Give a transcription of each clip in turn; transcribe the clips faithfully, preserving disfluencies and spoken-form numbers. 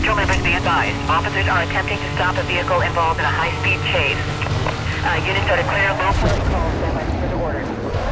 Patrol members be advised. Officers are attempting to stop a vehicle involved in a high-speed chase. Uh, units are to clear low point call. Stand by for the orders.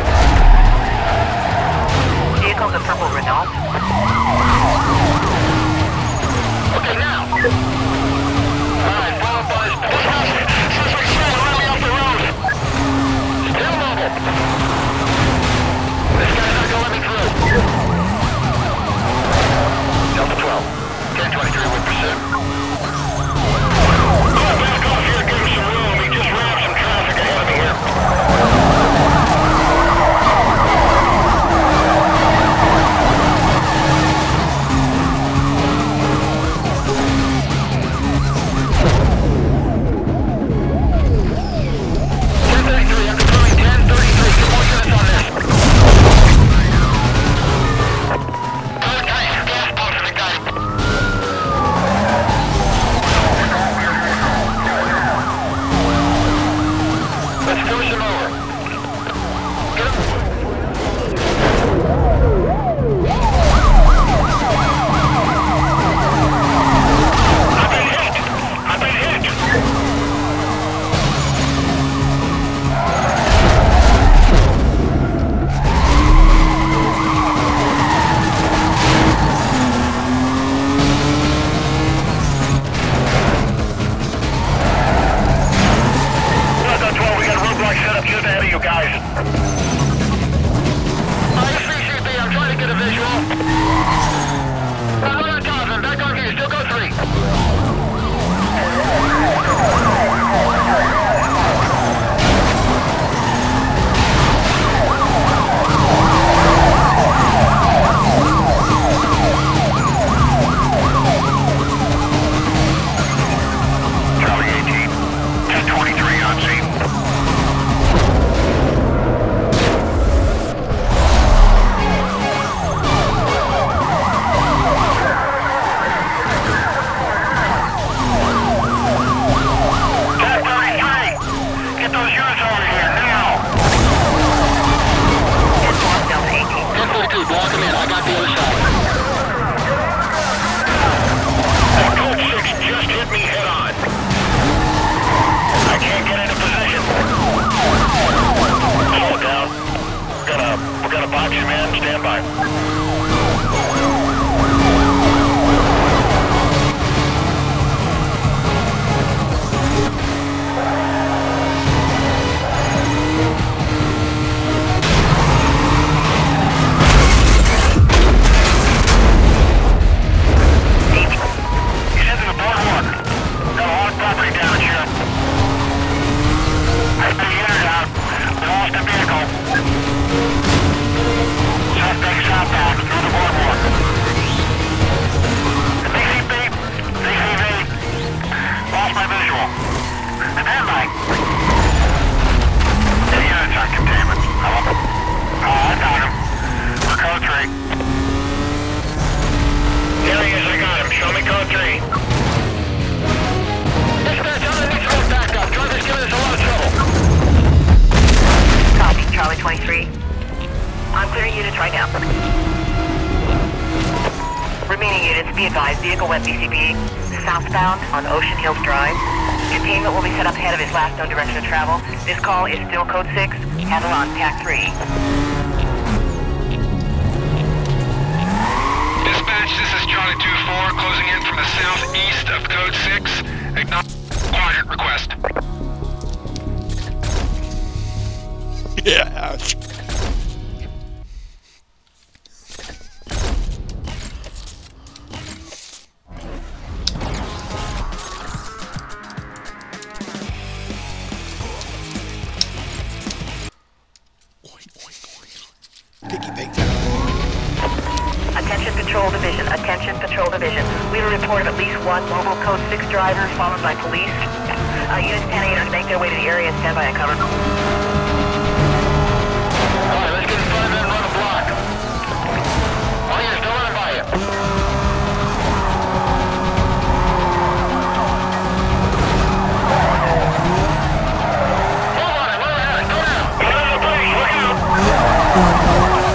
Vehicle's a purple Renault. Okay, now. Alright, follow buzz. Suspect still around me off the road. Still mobile. This guy's not gonna let me through. Delta twelve. ten twenty-three with pursuit. Oh, back off here, give him some room. He just rammed some traffic ahead of me here. Southbound on Ocean Hills Drive. Containment will be set up ahead of his last known direction of travel. This call is still code six. Handle on T A C three. Dispatch, this is Charlie two four, closing in from the southeast of code six. Acknowledge quadrant request. Yeah. Attention Patrol Division, attention Patrol Division. We have a report of at least one mobile code six driver followed by police. Uh, units ten eighters make their way to the area and stand by and cover. Alright, let's get in front of it and run a block. Oh yeah, still running by you. Hold on it, let it, go now. Get out of the place, look out.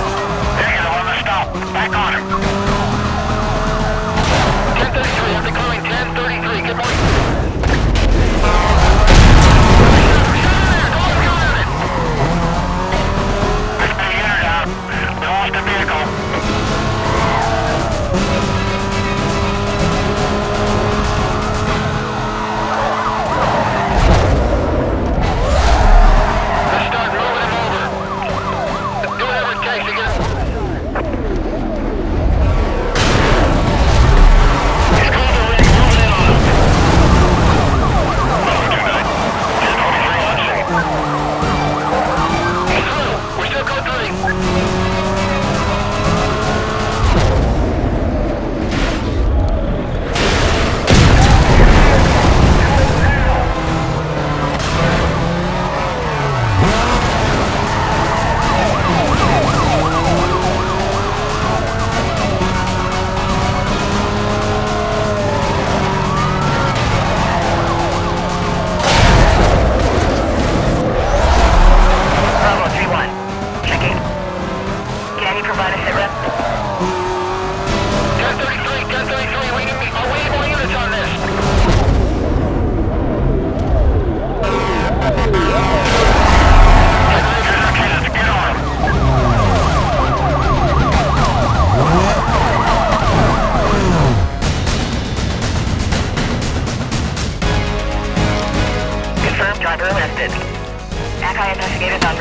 There you go, on the stop. Back on him. ten thirty-three, have to call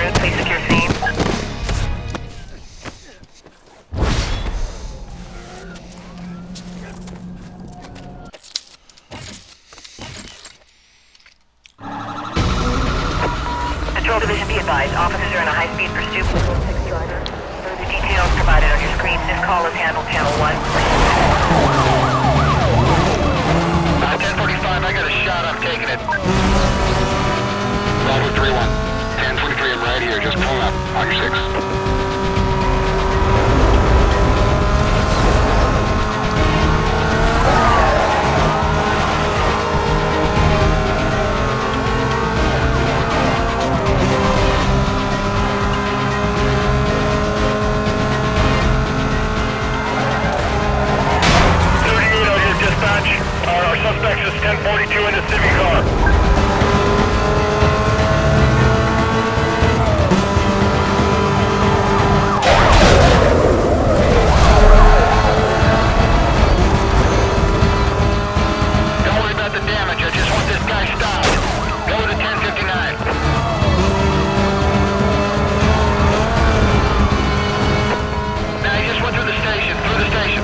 route. Please secure scene. Patrol Division, be advised. Officers are in a high-speed pursuit with code six driver. Further details provided on your screens. This call is handled channel one. Uh, ten forty-five, I got a shot, I'm taking it. Bravo three one. ten twenty-three, I'm right here, just pulling up on your six. Our suspect is ten forty-two in the Civic car. Don't worry about the damage, I just want this guy stopped. Go to ten fifty-nine. Now he just went through the station, through the station.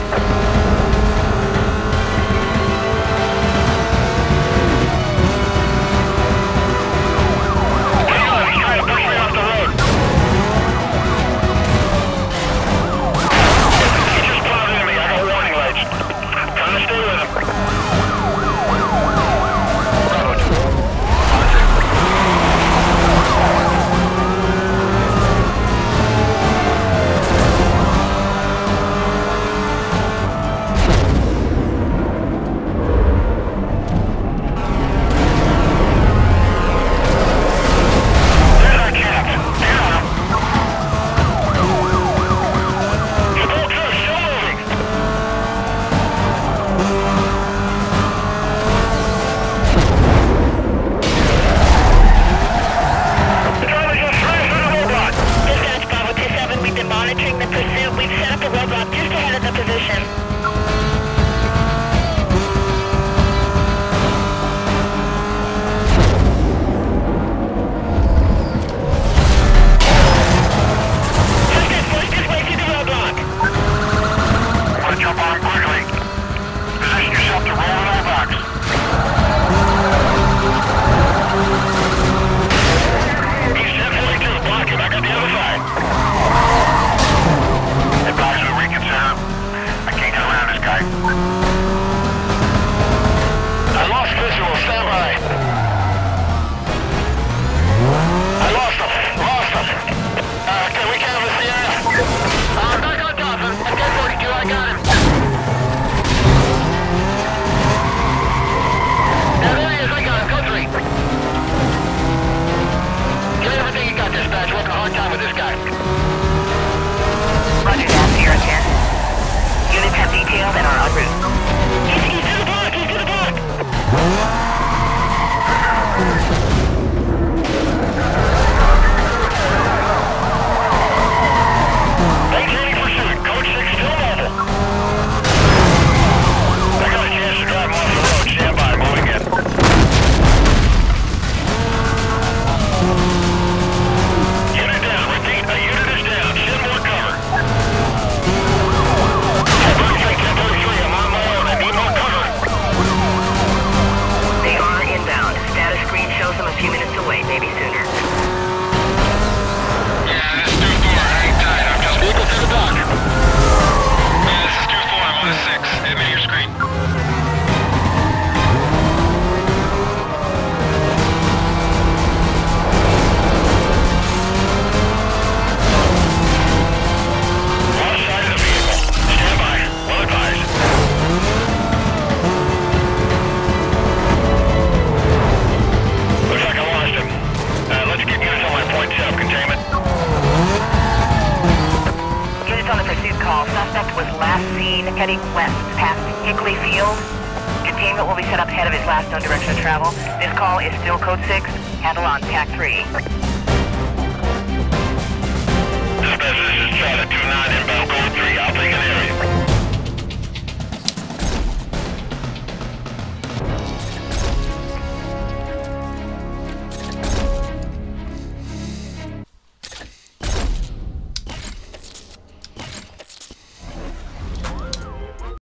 heading west past Hickley Field. Containment will be set up ahead of his last known direction of travel. This call is still code six. Handle on T A C three. Dispatch, this is Charlie two nine inbound code three. I'll take an area.